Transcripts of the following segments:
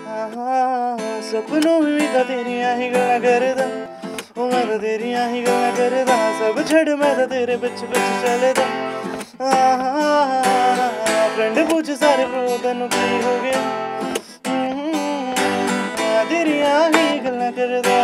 सपनों में भी तो तेरियां ही गल्लां करदा, ओ मैं तो तेरियां ही गल्लां करदा, सब छड़ मैं तो तेरे पिछ पिछ चलदा। फ्रेंड पूछ सारे प्रो तैनू की हो गया, तेरियां ही गल्लां करदा।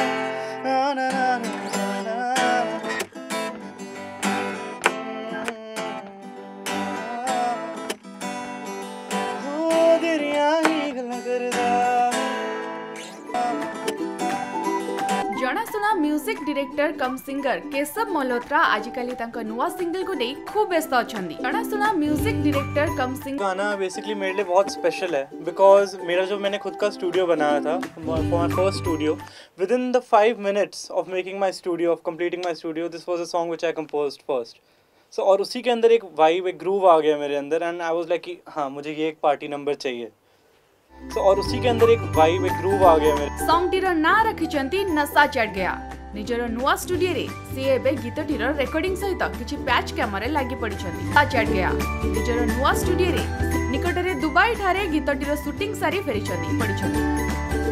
जनाशुना music director cum singer Keshav Malhotra आजिकली तांको नुआ सिंगल को नहीं खूब व्यस्त अछंदी। जनाशुना म्यूजिक डायरेक्टर कम सिंगर गाना बेसिकली मेरे लिए बहुत स्पेशल है बिकॉज मेरा जो मैंने खुद का स्टूडियो बनाया था for my first studio, within the 5 minutes of making my studio, of completing my studio, this was a song which I composed first. So और उसी के अंदर एक वाइब, एक ग्रूव आ गया मेरे अंदर एंड आई वाज लाइक कि हाँ मुझे ये एक पार्टी नंबर चाहिए। सो और उसी के अंदर एक वाइब, एक ग्रूव आ गया मेरे। सॉन्ग टीर ना रखिचंती नशा चढ़ गया। निजर नुआ स्टूडियो रे सी एबे गीत टीर रेकॉर्डिंग सहित किछि पैच कैमरा लागि पड़िछंती। नशा चढ़ गया निजर नुआ स्टूडियो रे निकटरे दुबई ठारे गीत टीर शूटिंग सारी फेरिछंती पड़िछंती।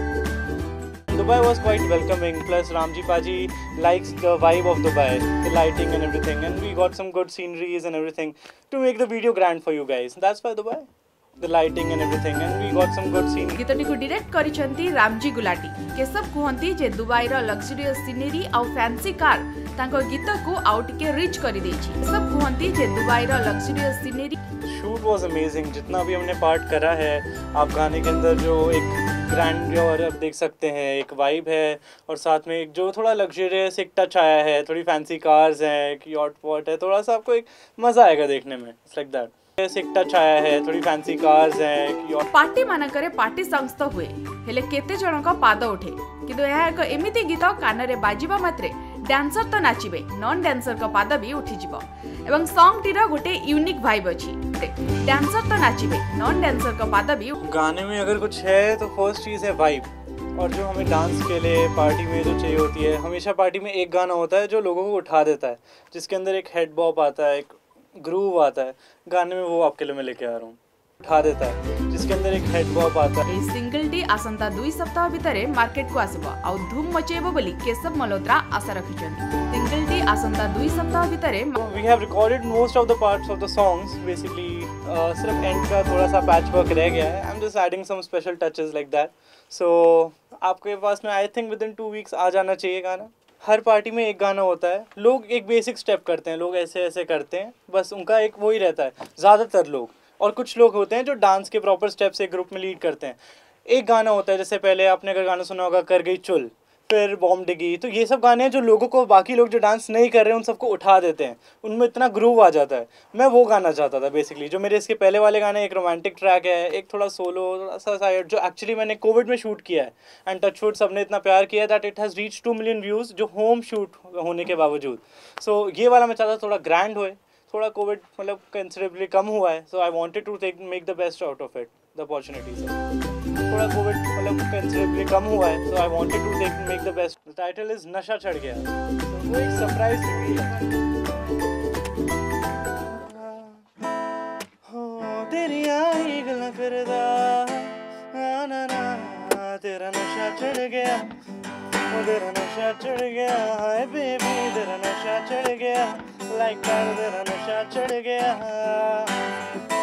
Dubai was quite welcoming, plus Ramji Paji likes the vibe of Dubai, the lighting and everything, and we got some good sceneries and everything to make the video grand for you guys. That's why Dubai, the lighting and everything, and we got some good scenery. गीतटी को direct करिसंती रामजी गुलाटी। केशव कहंती जे Dubai रो luxurious scenery आ fancy car तांको गीत को आउ टिके रिच करि देछि। केशव कहंती जे दुबई रो luxurious scenery shoot was amazing. जितना भी हमने पार्ट करा है, आप गाने के अंदर जो एक ग्रैंडियर आप देख सकते हैं, एक वाइब है और साथ में एक जो थोड़ा लग्जरियस एक टच आया है, थोड़ी फैंसी कार्स हैं, एक यॉट पॉट है, थोड़ा सा आपको एक मजा आएगा देखने में। It's like that. एक टच आया है, थोड़ी फैंसी कार्स हैं, एक यॉट। पार्टी मानकरे पार्टी सॉन्ग्स तो हुए हेले केते जनक पाद उठे, किंतु यह एक एमिति गीत कान रे बाजिबा मात्रे डांसर तो नाचिबे, नॉन डांसर का पाद भी उठी जिवो एवं सॉन्ग टीर गोटे यूनिक वाइब अछि। डांसर तो नाचिबे, नॉन डांसर का पाद भी। गाने में अगर कुछ है तो फर्स्ट चीज़ है वाइब, और जो हमें डांस के लिए पार्टी में जो चाहिए होती है, हमेशा पार्टी में एक गाना होता है जो लोगों को उठा देता है, जिसके अंदर एक हेड बॉप आता है, एक ग्रूव आता है। गाने में वो आपके लिए मैं लेके आ रहा हूँ, उठा देता है, जिसके अंदर एक हेड बॉप आता है। सिंगल टी आसंता 2 सप्ताह भितरे मार्केट को आसीबो आ धूम मचेबो बोली केशव मल्होत्रा आशा रखिछन्ती। सिंगल टी आसंता 2 सप्ताह भितरे we have recorded most of the parts of the songs. Basically सिर्फ एंड का थोड़ा सा पैच वर्क रह गया है। I am just adding some special touches like that. So आपके पास में I think within 2 weeks आ जाना चाहिए गाना। हर पार्टी में एक गाना होता है, लोग एक बेसिक स्टेप करते हैं, लोग ऐसे ऐसे करते हैं, बस उनका एक वही रहता है ज़्यादातर लोग। और कुछ लोग होते हैं जो डांस के प्रॉपर स्टेप्स एक ग्रुप में लीड करते हैं। एक गाना होता है, जैसे पहले आपने अगर गाना सुना होगा कर गई चुल, फिर बॉम्ब डिगी, तो ये सब गाने हैं जो लोगों को, बाकी लोग जो डांस नहीं कर रहे हैं उन सबको उठा देते हैं, उनमें इतना ग्रूव आ जाता है। मैं वो गाना चाहता था बेसिकली। जो मेरे इसके पहले वाले गाने, एक रोमांटिक ट्रैक है, एक थोड़ा सोलो, थोड़ा सा साइड, जो एक्चुअली मैंने कोविड में शूट किया है एंड टचवुड सबने इतना प्यार किया that it has reach 2 million views, जो होम शूट होने के बावजूद। सो ये वाला मैं चाहता थोड़ा ग्रैंड होए, थोड़ा कोविड मतलब कंसिडरेबली कम हुआ है, so I wanted to make the best out of it, the opportunities. थोड़ा कोविड मतलब कंसिडरेबली कम हुआ है, so I wanted to make the best. The title is नशा चढ़ गया। so, वो एक सरप्राइज तेरी आई गल्लां करदा, ना ना तेरा नशा चढ़ गया, तेरा नशा चढ़ गया, हाय बेबी तेरा नशा चढ़ गया, लाइक तेरा नशा चढ़ गया।